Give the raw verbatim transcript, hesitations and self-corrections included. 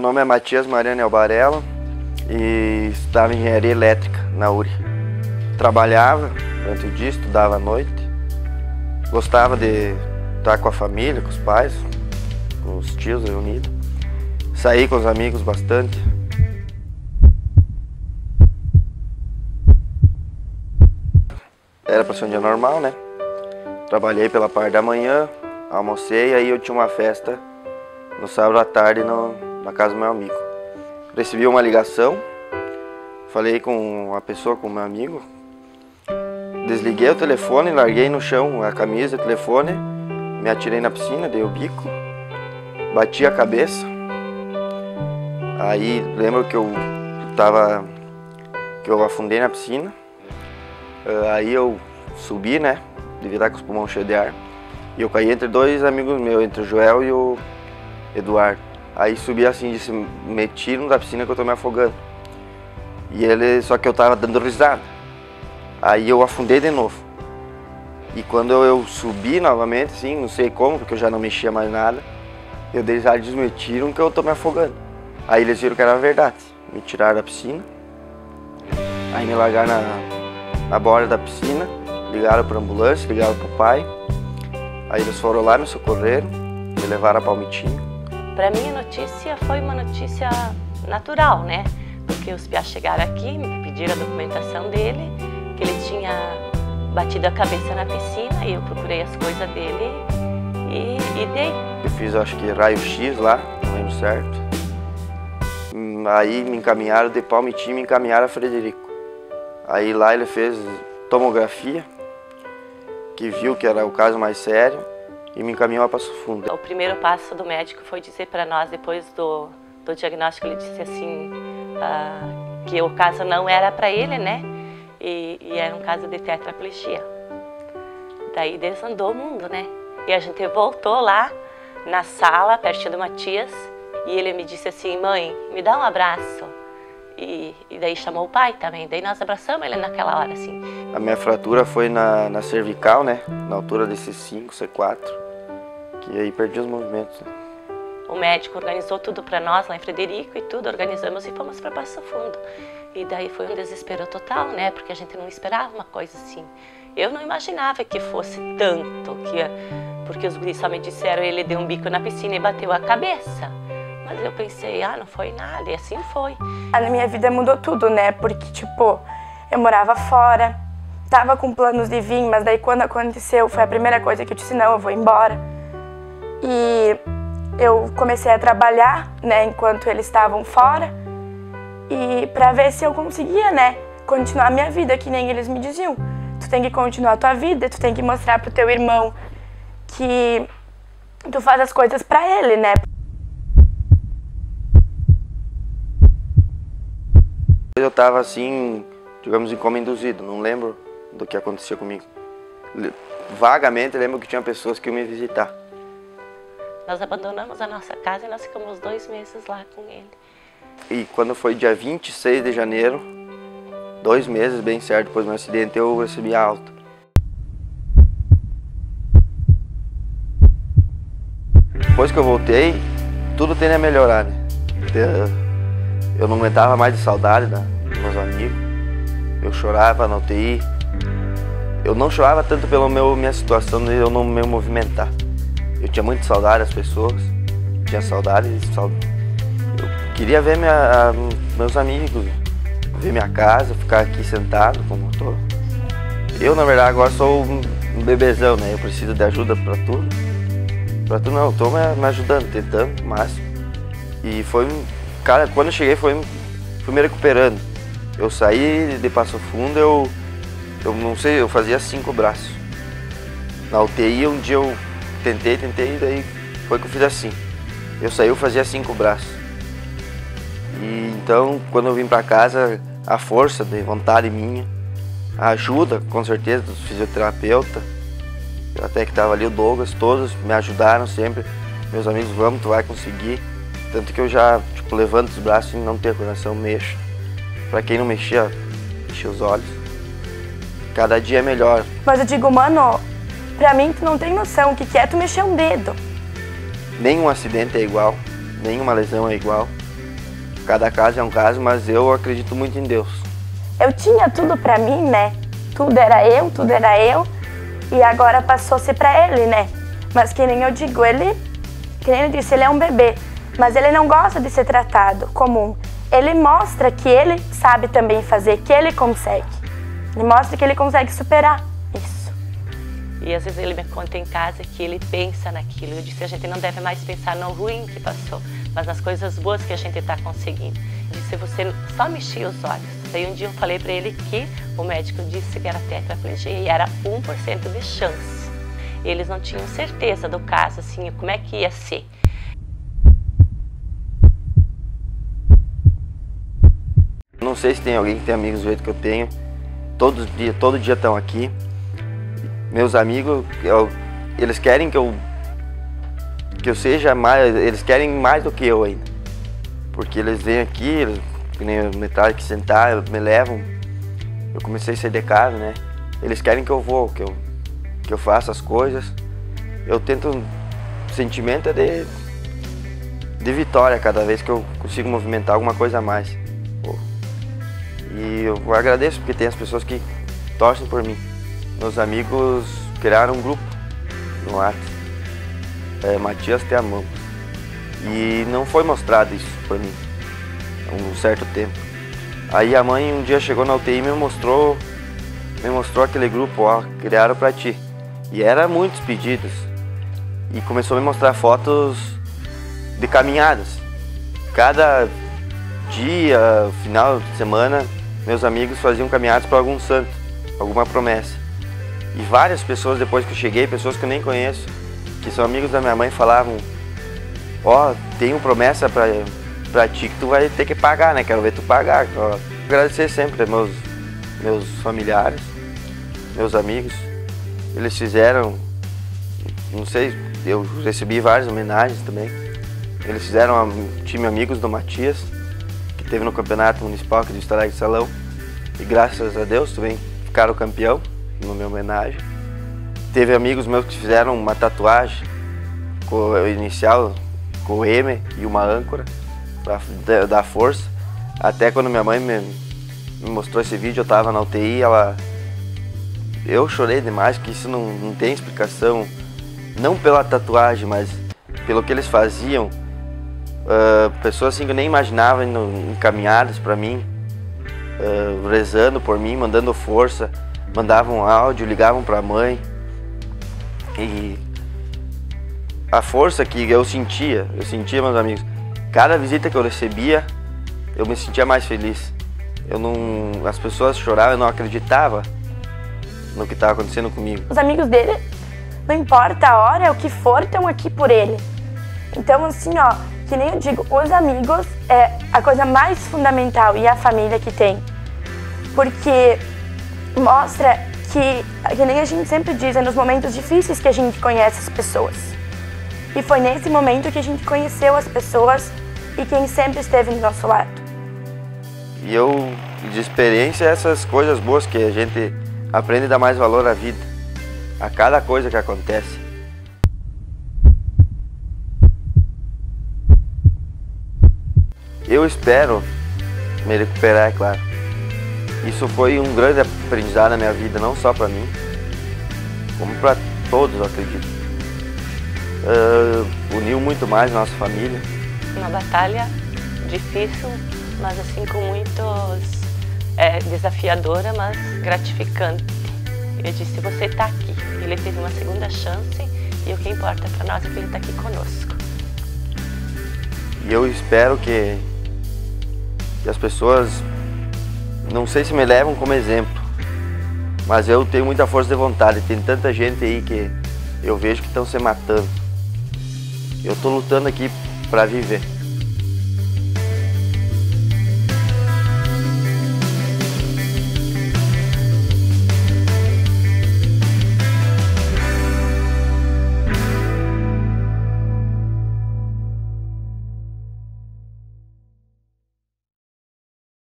nome é Matias Mariano Albarello e estudava engenharia elétrica na U R I. Trabalhava durante o dia, estudava à noite. Gostava de estar com a família, com os pais, com os tios reunidos. Saí com os amigos bastante. Era para ser um dia normal, né? Trabalhei pela parte da manhã, almocei, aí eu tinha uma festa no sábado à tarde no, na casa do meu amigo. Recebi uma ligação, falei com uma pessoa, com o meu amigo, desliguei o telefone, larguei no chão a camisa, o telefone, me atirei na piscina, dei o bico, bati a cabeça. Aí lembro que eu tava, que eu afundei na piscina, aí eu subi, né, devia estar com os pulmões cheios de ar, e eu caí entre dois amigos meus, entre o Joel e o Eduardo. Aí subi assim, disse, me tiram da piscina que eu tô me afogando. E ele, só que eu tava dando risada. Aí eu afundei de novo. E quando eu subi novamente, assim, não sei como, porque eu já não mexia mais nada, eu dei risada e eles me tiram que eu tô me afogando. Aí eles viram que era verdade. Me tiraram da piscina. Aí me largaram na, na borda da piscina, ligaram pra ambulância, ligaram pro pai. Aí eles foram lá, me socorreram, me levaram a Palmitinho. Para mim a notícia foi uma notícia natural, né? Porque os piás chegaram aqui, me pediram a documentação dele, que ele tinha batido a cabeça na piscina, e eu procurei as coisas dele e, e dei. Eu fiz, acho que raio-x lá, não lembro certo. Aí me encaminharam de Palmitinho, me encaminharam a Frederico. Aí lá ele fez tomografia, que viu que era o caso mais sério, e me encaminhou a Passo Fundo. O primeiro passo do médico foi dizer para nós, depois do, do diagnóstico, ele disse assim, uh, que o caso não era para ele, né? E, e era um caso de tetraplegia. Daí desandou o mundo, né? E a gente voltou lá na sala, pertinho do Matias, e ele me disse assim, mãe, me dá um abraço. E, e daí chamou o pai também, daí nós abraçamos ele naquela hora, assim. A minha fratura foi na, na cervical, né? Na altura de C cinco, C quatro. E aí perdi os movimentos. Né? O médico organizou tudo para nós lá em Frederico e tudo, organizamos e fomos para Passo Fundo. E daí foi um desespero total, né? Porque a gente não esperava uma coisa assim. Eu não imaginava que fosse tanto, que, porque os guris só me disseram ele deu um bico na piscina e bateu a cabeça. Mas eu pensei, ah, não foi nada, e assim foi. A minha vida mudou tudo, né? Porque, tipo, eu morava fora, tava com planos de vir, mas daí quando aconteceu, foi a primeira coisa que eu disse, não, eu vou embora. E eu comecei a trabalhar, né, enquanto eles estavam fora, e para ver se eu conseguia, né, continuar a minha vida, que nem eles me diziam. Tu tem que continuar a tua vida, tu tem que mostrar pro teu irmão que tu faz as coisas para ele, né. Eu tava assim, digamos, em coma induzido, não lembro do que acontecia comigo. Vagamente lembro que tinha pessoas que iam me visitar. Nós abandonamos a nossa casa e nós ficamos dois meses lá com ele. E quando foi dia vinte e seis de janeiro, dois meses bem certo depois do meu acidente, eu recebi a alta. Depois que eu voltei, tudo tende a melhorar, né? Eu não aguentava mais de saudade, né, dos meus amigos. Eu chorava na U T I. Eu não chorava tanto pela meu, minha situação de eu não me movimentar. Eu tinha muita saudade das pessoas, tinha saudade, saudade. Eu queria ver minha, meus amigos, ver minha casa, ficar aqui sentado como eu tô. Eu, na verdade, agora sou um bebezão, né? Eu preciso de ajuda para tudo. Para tudo não, eu tô me, me ajudando, tentando o máximo. E foi, cara, quando eu cheguei, foi, fui me recuperando. Eu saí de Passo Fundo, eu, eu não sei, eu fazia cinco braços. Na U T I, um dia eu tentei, tentei, e daí foi que eu fiz assim. Eu saí, eu fazia cinco braços. E então, quando eu vim para casa, a força de vontade minha, a ajuda, com certeza, dos fisioterapeutas, até que estava ali o Douglas, todos me ajudaram sempre. Meus amigos, vamos, tu vai conseguir. Tanto que eu já, tipo, levanto os braços e não tenho coração, mexo. Para quem não mexia, mexia os olhos. Cada dia é melhor. Mas eu digo, mano, pra mim tu não tem noção o que que é tu mexer um dedo. Nenhum acidente é igual, nenhuma lesão é igual. cada caso é um caso, mas eu acredito muito em Deus. Eu tinha tudo pra mim, né? Tudo era eu, tudo era eu. E agora passou-se pra ele, né? Mas que nem eu digo, ele, que nem eu disse, ele é um bebê. Mas ele não gosta de ser tratado comum. Ele mostra que ele sabe também fazer, que ele consegue. Ele mostra que ele consegue superar isso. E às vezes ele me conta em casa que ele pensa naquilo. Eu disse, a gente não deve mais pensar no ruim que passou, mas nas coisas boas que a gente está conseguindo. Eu disse, você só mexia os olhos. Daí um dia eu falei para ele que o médico disse que era tetraplegia e era um por cento de chance. Eles não tinham certeza do caso, assim, como é que ia ser. Não sei se tem alguém que tem amigos do jeito que eu tenho. Todo dia, todo dia estão aqui. Meus amigos, eu, eles querem que eu que eu seja mais, eles querem mais do que eu ainda. Porque eles vêm aqui, eles, que nem metade que sentar, me levam. Eu comecei a sair de casa, né? Eles querem que eu vou, que eu que eu faça as coisas. Eu tento, o sentimento é de de vitória cada vez que eu consigo movimentar alguma coisa a mais. E eu agradeço porque tem as pessoas que torcem por mim. Meus amigos criaram um grupo no WhatsApp, é, Matias Te Amamos. E não foi mostrado isso por mim há um certo tempo. Aí a mãe um dia chegou na U T I e me mostrou, me mostrou aquele grupo, ó, criaram pra ti. E era muitos pedidos. E começou a me mostrar fotos de caminhadas. Cada dia, final de semana, meus amigos faziam caminhadas para algum santo, alguma promessa. E várias pessoas, depois que eu cheguei, pessoas que eu nem conheço, que são amigos da minha mãe, falavam: ó, oh, tenho promessa pra, pra ti que tu vai ter que pagar, né? Quero ver tu pagar. Ó, agradecer sempre aos meus, meus familiares, meus amigos. Eles fizeram, não sei, eu recebi várias homenagens também. Eles fizeram um time Amigos do Matias, que teve no campeonato municipal aqui do Estado de Salão. E graças a Deus também ficaram campeão, no minha homenagem. Teve amigos meus que fizeram uma tatuagem com o inicial, com o M e uma âncora, para dar força. Até quando minha mãe me, me mostrou esse vídeo, eu estava na U T I, ela... Eu chorei demais, porque isso não, não tem explicação. Não pela tatuagem, mas pelo que eles faziam. Uh, pessoas assim que eu nem imaginava encaminhadas para mim, uh, rezando por mim, mandando força, mandavam áudio, ligavam para a mãe. E a força que eu sentia, eu sentia, meus amigos, cada visita que eu recebia, eu me sentia mais feliz. Eu não, as pessoas choravam, eu não acreditava no que estava acontecendo comigo. Os amigos dele, não importa a hora, o que for, estão aqui por ele. Então, assim, ó, que nem eu digo, os amigos é a coisa mais fundamental e a família que tem. Porque mostra que, que nem a gente sempre diz, é nos momentos difíceis que a gente conhece as pessoas. E foi nesse momento que a gente conheceu as pessoas e quem sempre esteve do nosso lado. E eu, de experiência, essas coisas boas que a gente aprende a dar mais valor à vida, a cada coisa que acontece. Eu espero me recuperar, é claro. Isso foi um grande aprendizado na minha vida, não só para mim, como para todos, eu acredito. Uh, uniu muito mais a nossa família. Uma batalha difícil, mas assim com muitos... É, desafiadora, mas gratificante. Eu disse, você está aqui. Ele teve uma segunda chance e o que importa para nós é que ele está aqui conosco. E eu espero que, que as pessoas, não sei se me levam como exemplo, mas eu tenho muita força de vontade. Tem tanta gente aí que eu vejo que estão se matando. Eu estou lutando aqui para viver.